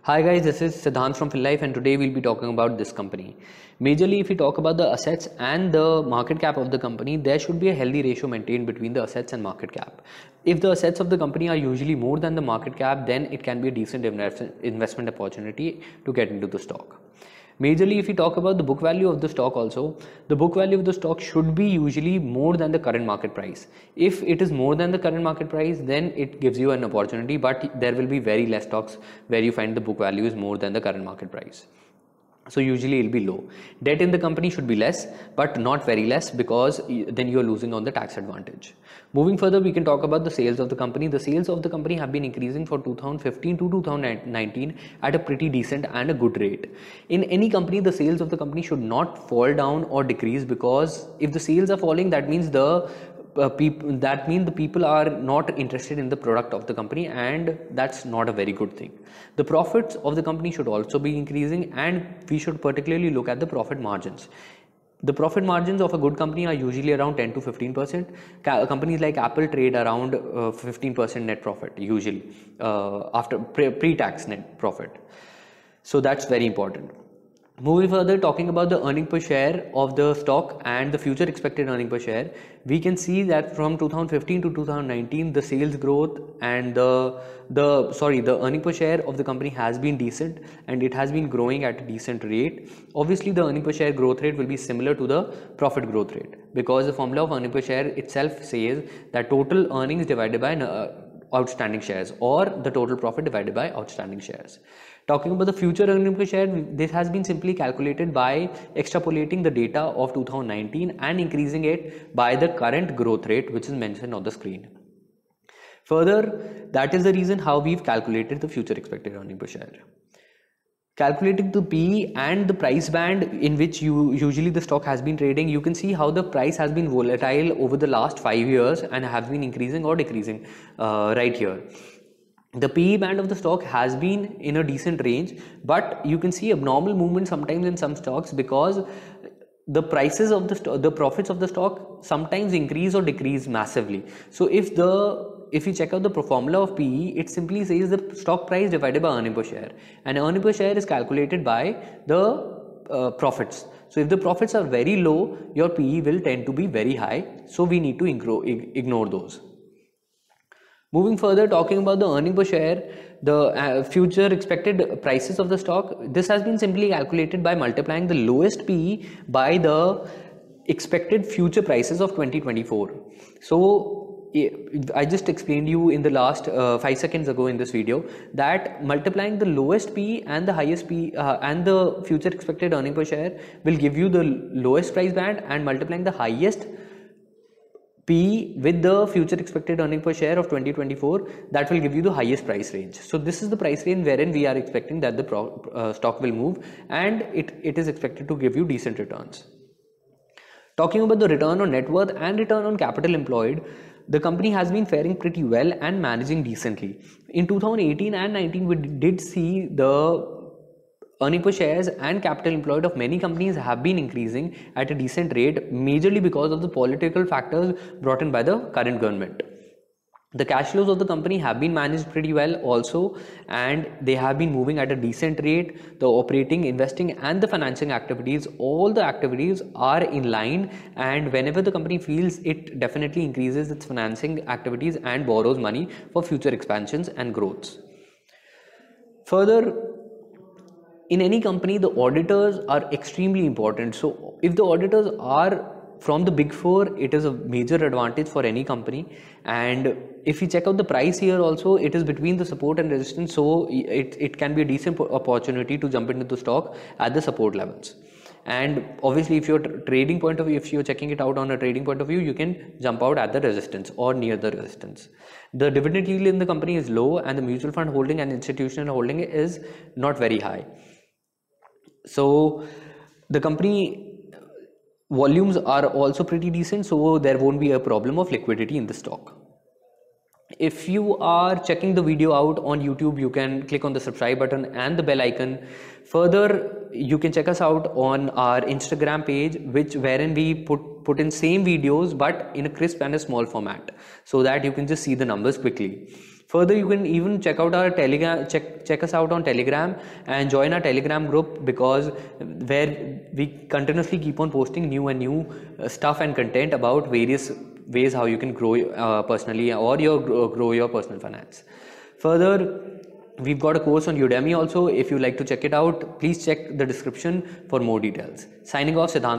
Hi guys, this is Siddhant from FinLife and today we'll be talking about this company. Majorly, if we talk about the assets and the market cap of the company, there should be a healthy ratio maintained between the assets and market cap. If the assets of the company are usually more than the market cap, then it can be a decent investment opportunity to get into the stock. Majorly, if we talk about the book value of the stock also, the book value of the stock should be usually more than the current market price. If it is more than the current market price, then it gives you an opportunity, but there will be very less stocks where you find the book value is more than the current market price. So usually it'll be low. Debt in the company should be less, but not very less, because then you're losing on the tax advantage. Moving further, we can talk about the sales of the company. The sales of the company have been increasing for 2015 to 2019 at a pretty decent and a good rate. In any company, the sales of the company should not fall down or decrease, because if the sales are falling, that means the people are not interested in the product of the company, and that's not a very good thing. The profits of the company should also be increasing, and we should particularly look at the profit margins. The profit margins of a good company are usually around 10 to 15%. Companies like Apple trade around 15% net profit usually, after pre-tax net profit. So that's very important. Moving further, talking about the earning per share of the stock and the future expected earning per share, we can see that from 2015 to 2019, the sales growth and the earning per share of the company has been decent, and it has been growing at a decent rate. Obviously, the earning per share growth rate will be similar to the profit growth rate, because the formula of earning per share itself says that total earnings divided by outstanding shares, or the total profit divided by outstanding shares. Talking about the future earning per share, this has been simply calculated by extrapolating the data of 2019 and increasing it by the current growth rate, which is mentioned on the screen. Further, that is the reason how we've calculated the future expected earning per share. Calculating the PE and the price band in which usually the stock has been trading, you can see how the price has been volatile over the last 5 years and have been increasing or decreasing right here. The PE band of the stock has been in a decent range, but you can see abnormal movement sometimes in some stocks, because the prices of the profits of the stock sometimes increase or decrease massively. So if you check out the formula of PE, it simply says the stock price divided by earning per share, and earning per share is calculated by the profits. So if the profits are very low, your PE will tend to be very high, so we need to ignore those. Moving further, talking about the earning per share, the future expected prices of the stock, this has been simply calculated by multiplying the lowest PE by the expected future prices of 2024. So I just explained you in the last 5 seconds ago in this video that multiplying the lowest PE and the highest PE and the future expected earning per share will give you the lowest price band, and multiplying the highest PE with the future expected earning per share of 2024, that will give you the highest price range. So this is the price range wherein we are expecting that the stock will move, and it is expected to give you decent returns. Talking about the return on net worth and return on capital employed, the company has been faring pretty well and managing decently. In 2018 and 19, we did see the earning per shares and capital employed of many companies have been increasing at a decent rate, majorly because of the political factors brought in by the current government. The cash flows of the company have been managed pretty well also, and they have been moving at a decent rate. The operating, investing and the financing activities, all the activities are in line, and whenever the company feels, it definitely increases its financing activities and borrows money for future expansions and growths. Further, in any company, the auditors are extremely important. So if the auditors are from the Big Four, it is a major advantage for any company. And if you check out the price here also, it is between the support and resistance, so it can be a decent opportunity to jump into the stock at the support levels. And obviously, if you're checking it out on a trading point of view, you can jump out at the resistance or near the resistance. The dividend yield in the company is low, and the mutual fund holding and institutional holding is not very high. So the company volumes are also pretty decent, so there won't be a problem of liquidity in the stock. If you are checking the video out on YouTube, you can click on the subscribe button and the bell icon. Further, you can check us out on our Instagram page, wherein we put in same videos but in a crisp and a small format, so that you can just see the numbers quickly. Further, you can even check out our Telegram, check us out on Telegram and join our Telegram group, because where we continuously keep on posting new and new stuff and content about various ways how you can grow personally, or grow your personal finance. Further, we've got a course on Udemy also. If you like to check it out, please check the description for more details. Signing off, Siddhant.